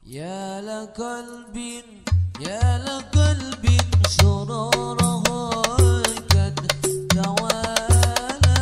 يا لقلب يا لقلب سرورها قد توالى.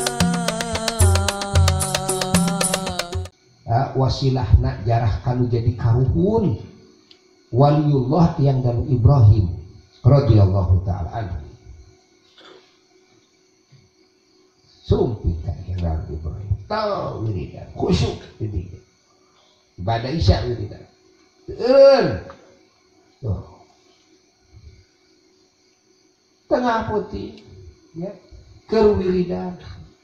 Wasilahna jarah kanu jadi karuhun waliullah yang dalam Ibrahim radhiyallahu ta'ala anhu. Sumpih kan yang dalam Ibrahim tahu wiridan khusyuk jadi ibadah isya wiridan tengah putih ya kerwiridan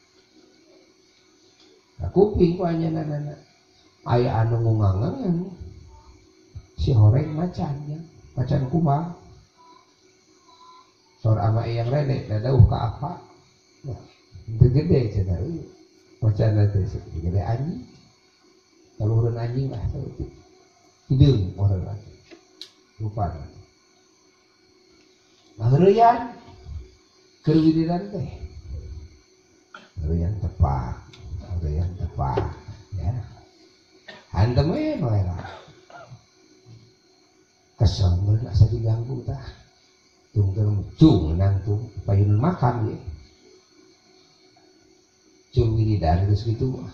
kuping ku anjeunna aya anu ngungangan si horeng macannya macan kumaha sor ama yang rene dadauh ka apa itu gede cenah macan teh gede anjing kaluhureun anjing lah hideung orang lagi lupa ngaheureyan keur wiridan teh ngaheureyan tepak ya hantem we bae kesel nggak asa diganggu tah cung nangtung payun makan ya cung wiridan geus kitu mah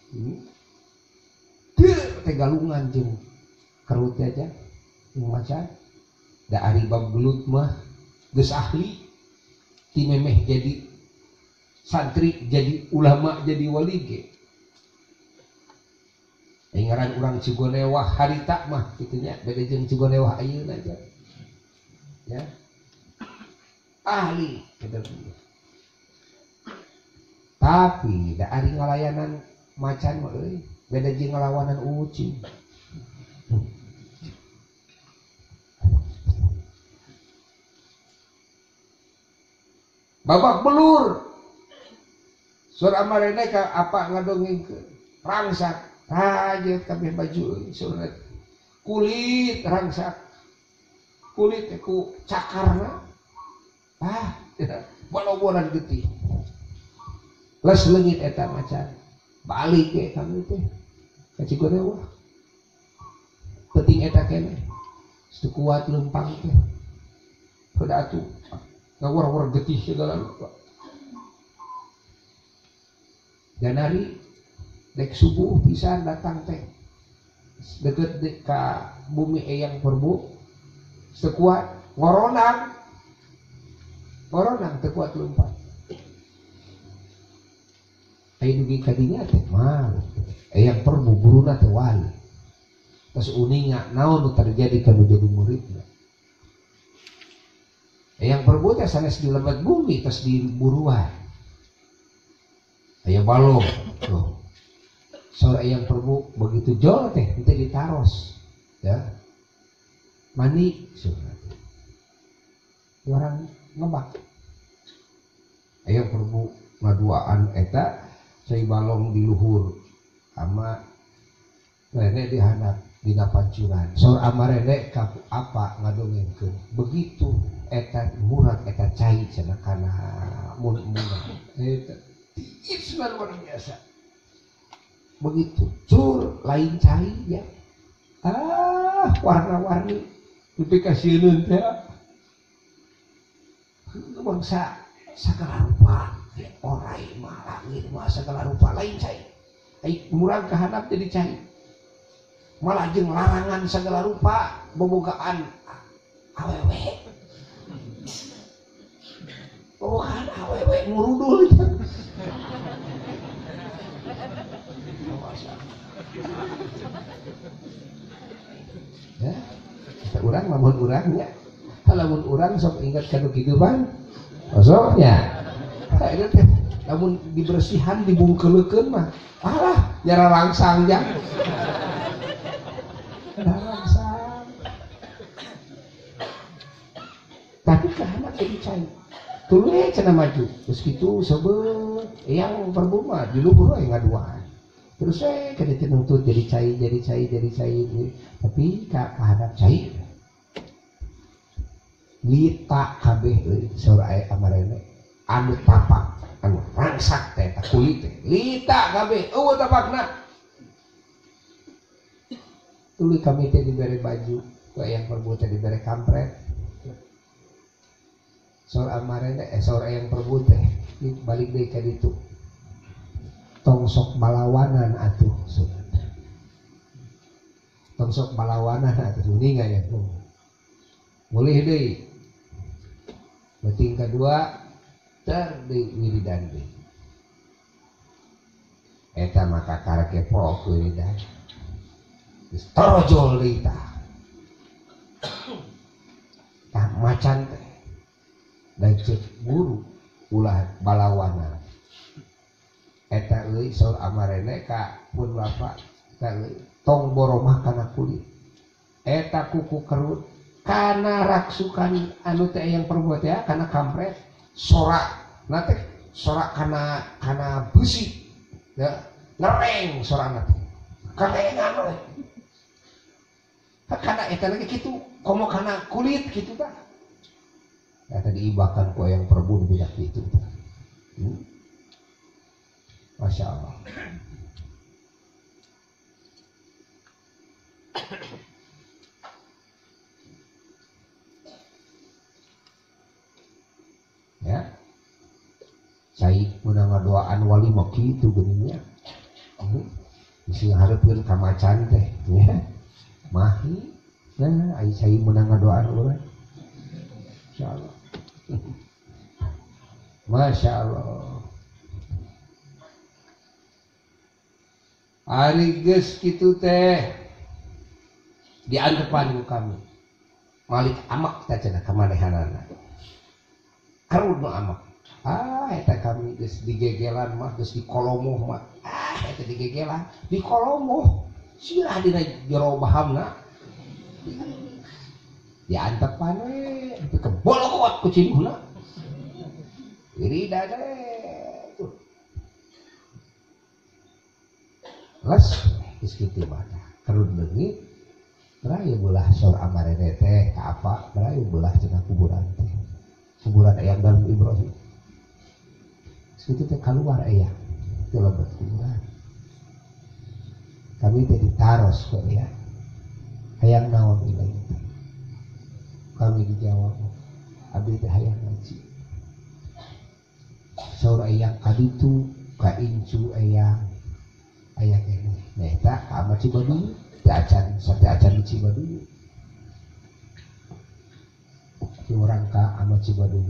tegalungan jeung kerut aja jeung macan da ari bab gelut mah geus ahli ti memeh jadi santri jadi ulama jadi wali ge ngaran urang Cigonewah harita mah kitunya beda jeung Cigonewah ayeuna aja ya ahli tapi da ari ngalayanan macan mah euy beda jeung ngalawanan ucing babak belur sur amarena ka apa ngadongengkeun rangsak rajet kabeh baju surat kulit rangsak kulit ku cakarna boloboran getih les leungit eta macan balik ke kami teh ka Cigonewah penting eta keneh teu kuat leumpang teh pada atuh ngawar-war getih segala lupa dan hari dek subuh pisan datang teh deket ka bumi eyang perbu sekuat ngoronang teu kuat leumpang aya dugi kadinya teh mah eyang perbu guruna teh wali tos uninga naon nu terjadi kanu jadi muridna eyang perbu teh sanes di lebat bumi tos di buruan aya balong tuh sore yang perbu begitu jol teh itu ditaros ya mani surat orang ngebak aya perbu ngaduaan eta cai balong di luhur ama rene dihandap dina pancuran sor amarene ka apa ngadongengkeun begitu eta murad eta cai cenah kana mun-munan eta Isman luar biasa begitu cur lain cai ya warna-warni tapi kasieun teh bangsa sagala rupa orai mah langit mah sagala rupa lain cai ai murang kahandap jadi cai malah jeung larangan sagala rupa bobogaan awewe ngurudul ya urang lamun urangnya lamun urang sok ingat kanu kehidupan soknya eta teh lamun dibersihan dibungkeulkeun mah alah nyara langsang jang langsang tapi kahana jadi cai tuluy cenah maju terus kitu sebut yang perbu mah di luhur we ngaduaan terus kada teu nuntut jadi cai tapi ka hadap cai lita kabeh euy saur aya amarene anu tapak anu rangsak teh kulit teh lita kabeh eueuh tapakna Tuluy kami teh diberi baju, ku yang perbu teh diberi kampret. Sor amarene sor yang perbu teh balik deui ka ditu. Tong sok balawanan atuh. Tong sok balawanan atuh uning aya tuh. Mulih deui. Beting kedua deui wiridan deui. Eta maka karek pro wiridan. Torojol lita tak macan teh dan cek guru ulah balawana eta euy saur amarene ka pun bapak ka tong boromah kana kulit eta kuku kerut kana raksukan anu teh yang perbuat ya kana kampret sorak na teh sorak kana besi ya ngereng sorakna teh karengan we karena eta lagi gitu, komo karena kulit gitu tak. Eta diibakan ku yang perbun bidak gitu. Masya Allah. Ya, saya menang doaan wali maki itu geninya. Isi harapkeun ka macan teh, ya. Mahi, nah, ayo saya menang doa orang, Masya Allah, Masya Allah. Ari geus kitu teh diantepan ku kami, Malik amak ta cenah kamanehanana, karud nu amak. Eta kami geus digegelan mah, geus dikolomoh mah, eta digegelan, dikolomoh. Sirah dina jero bahamna diantepan we kebolokot ku cibuhna irida teh les geus kitu mata kerud leungit berayu belah sor amarene teh ka apa berayu belah cenah kuburan teh kuburan Eyang Dalem Ibrahim kitu teh kaluar Eyang teh lebet kuburan kami teh ditaros kok ya hayang naon ilahi kami dijawab abdi teh hayang ngaji saur Eyang kaditu ka incu Eyang aya keneh nah eta ka Amat Cibaduy teh acan sate acan di Cibaduy ti urang ka Amat Cibaduy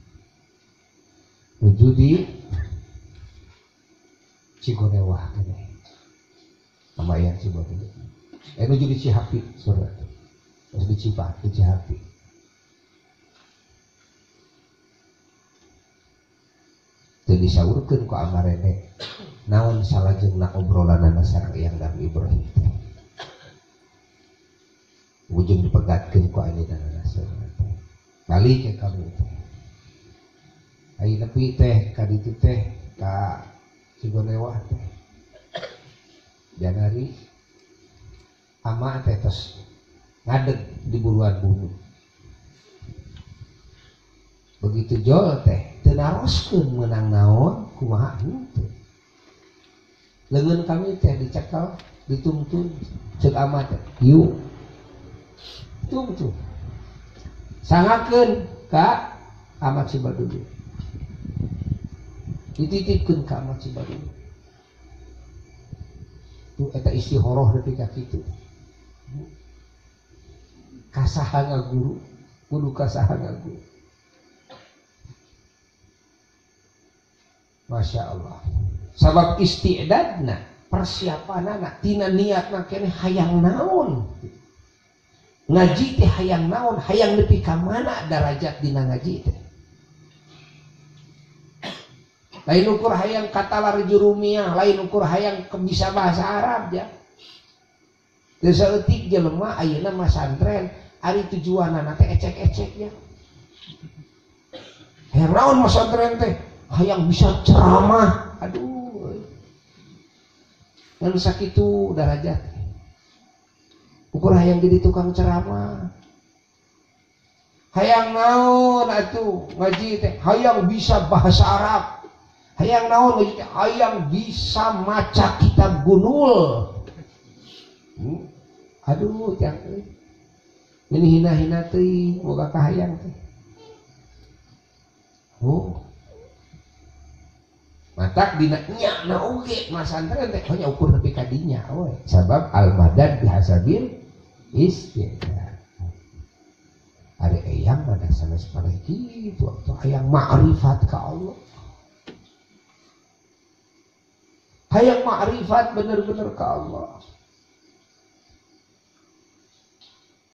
nuju di Cigonewah keneh sama yang Cibaduy nuju di Cihapi saudara terus di Cihapi teu disaurkeun ku amarene naon salajengna obrolanana sareng Eyang Dalem Ibrahim ujung dipegatkeun ku ayeuna saudara balik ke kami teh ayeuna nepi teh ka ditu teh ka Cigonewah teh janari ama teh tos ngadeg di buluan bumi begitu jol teh teu naroskeun meunang naon kumaha henteu leungeun kami teh dicekel ditungtun ceuk ama teh yuk tungtun sangakeun ka Amat Cibaduy dititipkeun ka Amat Cibaduy tu eta istihoroh nepi ka kitu kasaha ngaguru kudu kasaha ngaguru Masya Allah sabab isti'dadna persiapanana tina niatna keneh hayang naon ngaji teh hayang naon hayang nepi ka mana darajat dina ngaji teh lain ukur hayang katalar jurumiyah lain ukur hayang bisa bahasa Arab ya teu saeutik jelema ayeuna mah santren ari tujuanna teh ecek-ecek ya hayang naon mah santren teh hayang bisa ceramah aduh ngan sakitu darajat ukur hayang jadi tukang ceramah hayang naon atuh ngaji teh hayang bisa bahasa Arab hayang naon ngaji teh hayang bisa maca kitab gunul aduh yang ini hina-hina teuing boga kahayang teh. Oh matak dina nya na oge masantren teh hanya ukur nepi ka dinya we sabab al madad bihasabil istidad. Ada eyang pada sana seperti itu atau hayang ma'rifat ka Allah, hayang ma'rifat bener-bener ka Allah.